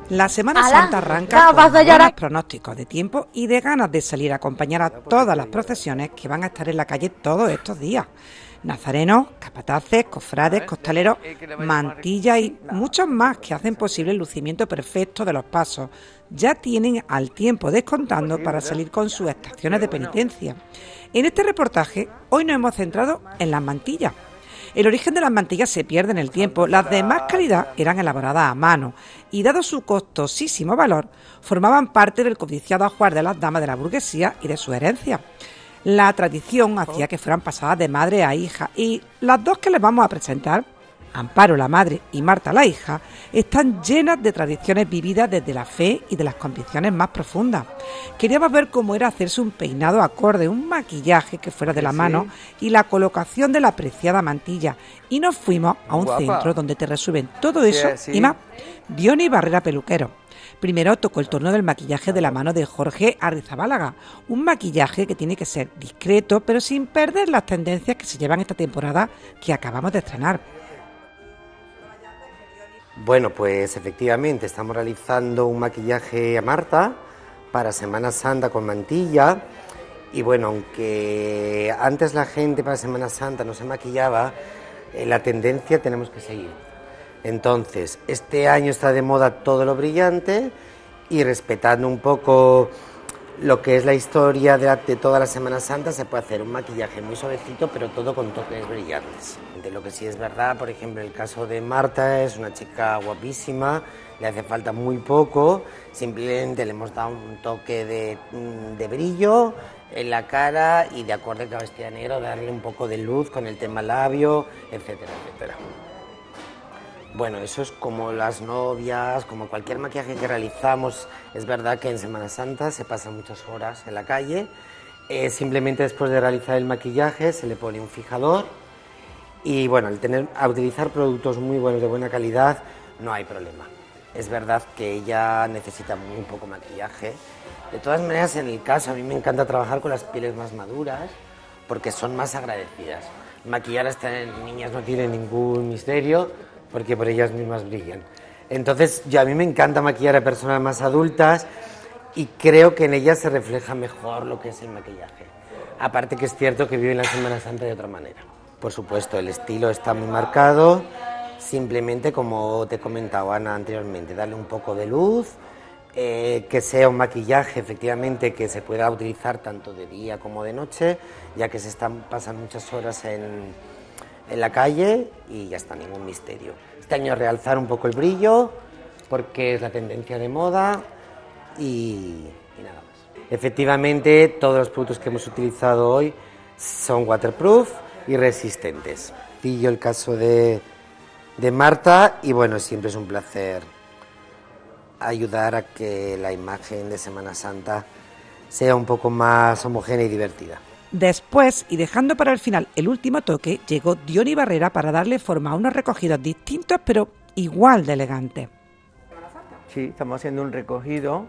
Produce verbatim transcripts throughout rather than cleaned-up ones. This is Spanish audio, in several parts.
La Semana ¡Hala! Santa arranca No, con vas a llorar. buenos pronósticos de tiempo y de ganas de salir a acompañar a todas las procesiones que van a estar en la calle todos estos días. Nazarenos, capataces, cofrades, costaleros, mantillas y muchos más que hacen posible el lucimiento perfecto de los pasos. Ya tienen al tiempo descontando para salir con sus estaciones de penitencia. En este reportaje, hoy nos hemos centrado en las mantillas. El origen de las mantillas se pierde en el tiempo. Las de más calidad eran elaboradas a mano y, dado su costosísimo valor, formaban parte del codiciado ajuar de las damas de la burguesía y de su herencia. La tradición hacía que fueran pasadas de madre a hija y las dos que les vamos a presentar, Amparo la madre y Marta la hija, están llenas de tradiciones vividas desde la fe y de las convicciones más profundas. Queríamos ver cómo era hacerse un peinado acorde, un maquillaje que fuera de la mano y la colocación de la preciada mantilla. Y nos fuimos a un Guapa. centro donde te resuelven todo eso Sí, sí. y más. Diony Barrera Peluquero. Primero tocó el turno del maquillaje de la mano de Jorge Arrizabálaga, un maquillaje que tiene que ser discreto pero sin perder las tendencias que se llevan esta temporada que acabamos de estrenar. Bueno, pues efectivamente estamos realizando un maquillaje a Marta para Semana Santa con mantilla y bueno, aunque antes la gente para Semana Santa no se maquillaba, eh, la tendencia tenemos que seguir. Entonces, este año está de moda todo lo brillante y respetando un poco lo que es la historia de, la, de toda la Semana Santa, se puede hacer un maquillaje muy suavecito, pero todo con toques brillantes. De lo que sí es verdad, por ejemplo, el caso de Marta, es una chica guapísima, le hace falta muy poco, simplemente le hemos dado un toque de, de brillo en la cara y de acuerdo a que vestida de negro, darle un poco de luz con el tema labio, etcétera, etcétera. Bueno, eso es como las novias, como cualquier maquillaje que realizamos. Es verdad que en Semana Santa se pasan muchas horas en la calle. Eh, simplemente después de realizar el maquillaje se le pone un fijador y bueno, al tener, a utilizar productos muy buenos, de buena calidad, no hay problema. Es verdad que ella necesita muy poco maquillaje. De todas maneras, en el caso, a mí me encanta trabajar con las pieles más maduras porque son más agradecidas. Maquillar a estas niñas no tiene ningún misterio, porque por ellas mismas brillan. Entonces, yo, a mí me encanta maquillar a personas más adultas y creo que en ellas se refleja mejor lo que es el maquillaje. Aparte que es cierto que viven la Semana Santa de otra manera. Por supuesto, el estilo está muy marcado, simplemente como te he comentado, Ana, anteriormente, darle un poco de luz, eh, que sea un maquillaje efectivamente que se pueda utilizar tanto de día como de noche, ya que se están, pasan muchas horas en... en la calle y ya está, ningún misterio. Este año realzar un poco el brillo porque es la tendencia de moda y, y nada más. Efectivamente, todos los productos que hemos utilizado hoy son waterproof y resistentes. Pillo el caso de, de Marta y bueno, siempre es un placer ayudar a que la imagen de Semana Santa sea un poco más homogénea y divertida. Después, y dejando para el final el último toque, llegó Diony Barrera para darle forma a unos recogidos distintos pero igual de elegantes. Sí, estamos haciendo un recogido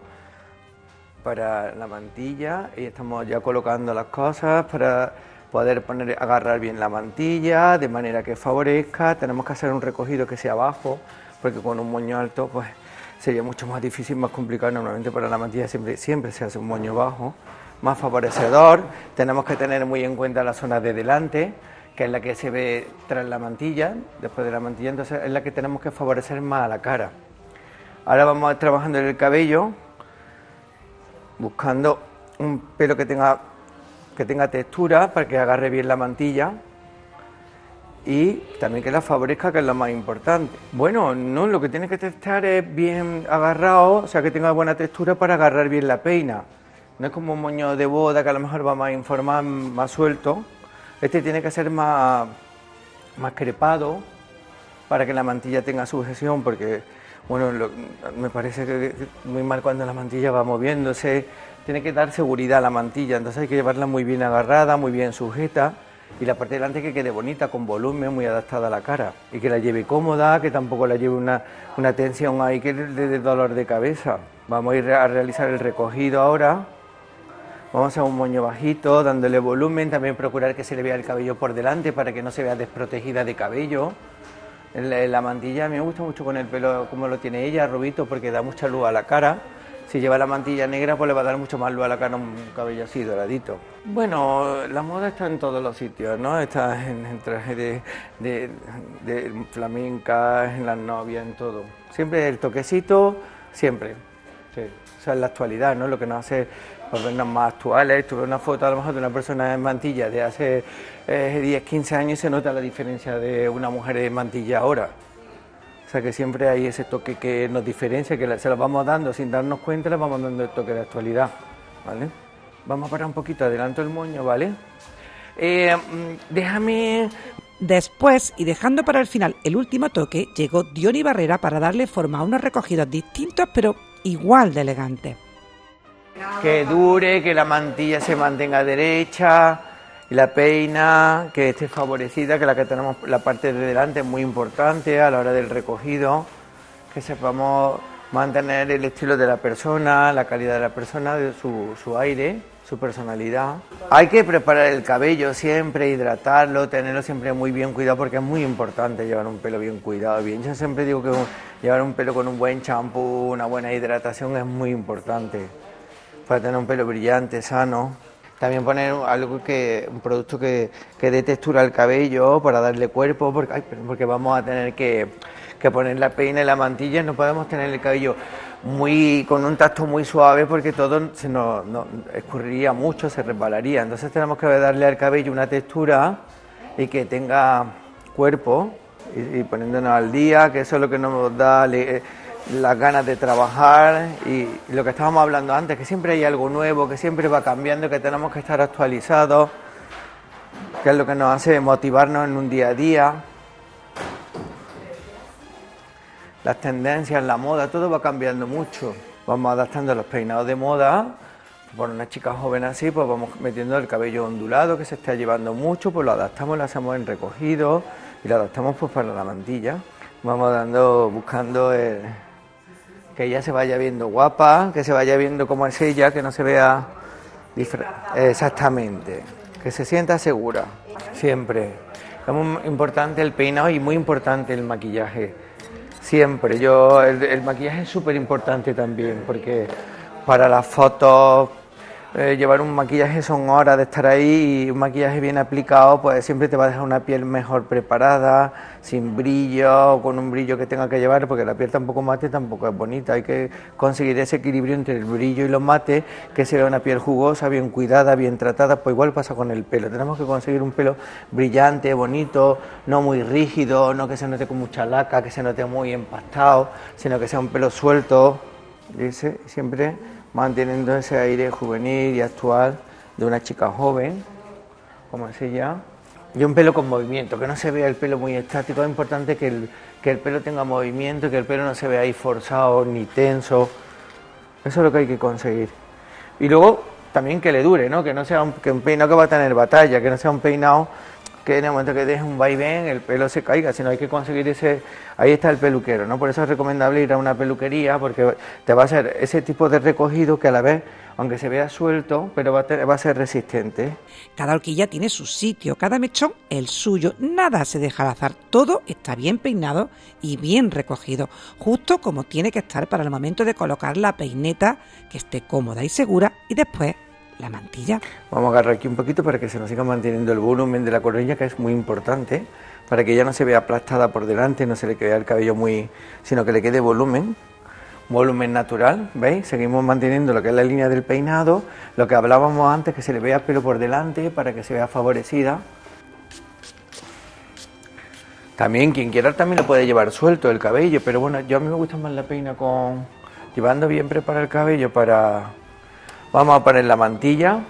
para la mantilla y estamos ya colocando las cosas para poder poner, agarrar bien la mantilla de manera que favorezca. Tenemos que hacer un recogido que sea bajo, porque con un moño alto pues sería mucho más difícil, más complicado. Normalmente para la mantilla siempre, siempre se hace un moño bajo, más favorecedor. Tenemos que tener muy en cuenta la zona de delante, que es la que se ve tras la mantilla, después de la mantilla, entonces es la que tenemos que favorecer más a la cara. Ahora vamos a ir trabajando en el cabello, buscando un pelo que tenga, que tenga textura para que agarre bien la mantilla y también que la favorezca, que es lo más importante. Bueno, no, lo que tiene que estar es bien agarrado, o sea, que tenga buena textura para agarrar bien la peina. No es como un moño de boda que a lo mejor va más informal, más suelto. Este tiene que ser más, más crepado para que la mantilla tenga sujeción, porque bueno, lo, me parece que muy mal cuando la mantilla va moviéndose. Tiene que dar seguridad a la mantilla, entonces hay que llevarla muy bien agarrada, muy bien sujeta, y la parte de delante que quede bonita, con volumen, muy adaptada a la cara, y que la lleve cómoda, que tampoco la lleve una, una tensión ahí que le dé dolor de cabeza. Vamos a ir a realizar el recogido ahora. Vamos a hacer un moño bajito, dándole volumen, también procurar que se le vea el cabello por delante para que no se vea desprotegida de cabello. La, la mantilla a mí me gusta mucho con el pelo como lo tiene ella, rubito, porque da mucha luz a la cara. Si lleva la mantilla negra, pues le va a dar mucho más luz a la cara un cabello así, doradito. Bueno, la moda está en todos los sitios, ¿no? Está en, en trajes de, de, de flamenca, en las novias, en todo. Siempre el toquecito, siempre. Sí. O sea, en la actualidad, ¿no? Lo que nos hace pues, vernos más actuales. Tuve una foto a lo mejor de una persona en mantilla de hace eh, diez, quince años y se nota la diferencia de una mujer en mantilla ahora. O sea que siempre hay ese toque que nos diferencia, que se lo vamos dando sin darnos cuenta, le vamos dando el toque de actualidad, ¿vale? Vamos a parar un poquito, adelanto el moño, ¿vale? Eh, déjame... Después, y dejando para el final el último toque, llegó Diony Barrera para darle forma a unos recogidos distintos, pero igual de elegantes. Que dure, que la mantilla se mantenga derecha, y la peina, que esté favorecida, que la que tenemos la parte de delante es muy importante a la hora del recogido, que sepamos mantener el estilo de la persona, la calidad de la persona, de su, su aire, su personalidad. Hay que preparar el cabello siempre, hidratarlo, tenerlo siempre muy bien cuidado, porque es muy importante llevar un pelo bien cuidado. Bien, yo siempre digo que llevar un pelo con un buen champú, una buena hidratación es muy importante para tener un pelo brillante, sano. También poner algo que, un producto que, que dé textura al cabello para darle cuerpo, porque, ay, porque vamos a tener que, que poner la peina y la mantilla, no podemos tener el cabello muy con un tacto muy suave porque todo se nos, nos escurriría mucho, se resbalaría. Entonces tenemos que darle al cabello una textura y que tenga cuerpo y, y poniéndonos al día, que eso es lo que nos da le, las ganas de trabajar y, y lo que estábamos hablando antes, que siempre hay algo nuevo, que siempre va cambiando, que tenemos que estar actualizados, que es lo que nos hace motivarnos en un día a día. Las tendencias, la moda, todo va cambiando mucho. Vamos adaptando los peinados de moda. Por una chica joven así, pues vamos metiendo el cabello ondulado que se está llevando mucho, pues lo adaptamos, lo hacemos en recogido y lo adaptamos pues para la mantilla. Vamos dando, buscando el, que ella se vaya viendo guapa, que se vaya viendo cómo es ella, que no se vea exactamente, que se sienta segura, siempre. Es muy importante el peinado y muy importante el maquillaje, siempre. Yo, el, el maquillaje es súper importante también, porque para las fotos, eh, llevar un maquillaje son horas de estar ahí y un maquillaje bien aplicado pues siempre te va a dejar una piel mejor preparada, sin brillo, con un brillo que tenga que llevar, porque la piel tampoco mate tampoco es bonita, hay que conseguir ese equilibrio entre el brillo y los mates, que se vea una piel jugosa, bien cuidada, bien tratada. Pues igual pasa con el pelo, tenemos que conseguir un pelo brillante, bonito, no muy rígido, no que se note con mucha laca, que se note muy empastado, sino que sea un pelo suelto, dice, siempre manteniendo ese aire juvenil y actual de una chica joven, como es ella. Y un pelo con movimiento, que no se vea el pelo muy estático. Es importante que el, que el pelo tenga movimiento, que el pelo no se vea ahí forzado ni tenso. Eso es lo que hay que conseguir. Y luego también que le dure, ¿no? Que no sea un, que un peinado que va a tener batalla, que no sea un peinado que en el momento que deje un vaivén el pelo se caiga, sino hay que conseguir ese, ahí está el peluquero, ¿no? Por eso es recomendable ir a una peluquería, porque te va a hacer ese tipo de recogido que a la vez, aunque se vea suelto, pero va a, tener, va a ser resistente. Cada horquilla tiene su sitio, cada mechón el suyo, nada se deja al azar, todo está bien peinado y bien recogido, justo como tiene que estar para el momento de colocar la peineta, que esté cómoda y segura, y después la mantilla. Vamos a agarrar aquí un poquito para que se nos siga manteniendo el volumen de la coronilla, que es muy importante, para que ella no se vea aplastada por delante, no se le quede el cabello muy, sino que le quede volumen, volumen natural, ¿veis? Seguimos manteniendo lo que es la línea del peinado, lo que hablábamos antes, que se le vea pelo por delante para que se vea favorecida. También quien quiera también lo puede llevar suelto el cabello, pero bueno, yo a mí me gusta más la peina con, llevando bien preparado el cabello para... Vamos a poner la mantilla,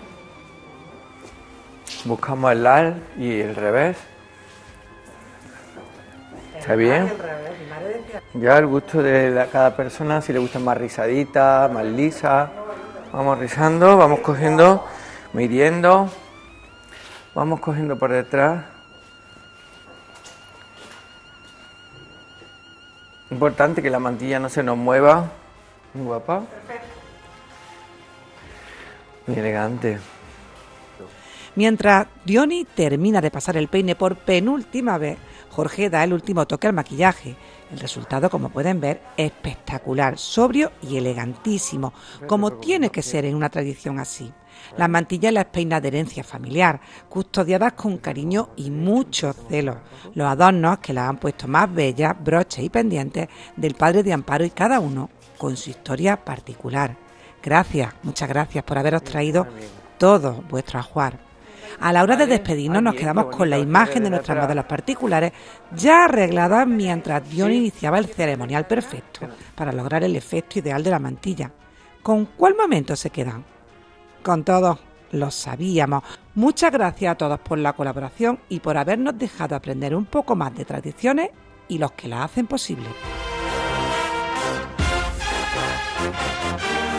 buscamos el lado y el revés. ¿Está bien? Ya el gusto de la, cada persona, si le gusta más rizadita, más lisa. Vamos rizando, vamos cogiendo, midiendo, vamos cogiendo por detrás. Importante que la mantilla no se nos mueva. Muy guapa. Muy elegante. Mientras Diony termina de pasar el peine por penúltima vez, Jorge da el último toque al maquillaje. El resultado, como pueden ver, es espectacular, sobrio y elegantísimo, como tiene que ser en una tradición así. Las mantillas las peinas de herencia familiar, custodiadas con cariño y mucho celo. Los adornos que las han puesto más bellas, broches y pendientes del padre de Amparo, y cada uno con su historia particular. Gracias, muchas gracias por haberos traído todo vuestro ajuar. A la hora de despedirnos nos quedamos con la imagen de nuestras modelos particulares ya arregladas mientras Dion iniciaba el ceremonial perfecto para lograr el efecto ideal de la mantilla. ¿Con cuál momento se quedan? Con todos, lo sabíamos. Muchas gracias a todos por la colaboración y por habernos dejado aprender un poco más de tradiciones y los que las hacen posible.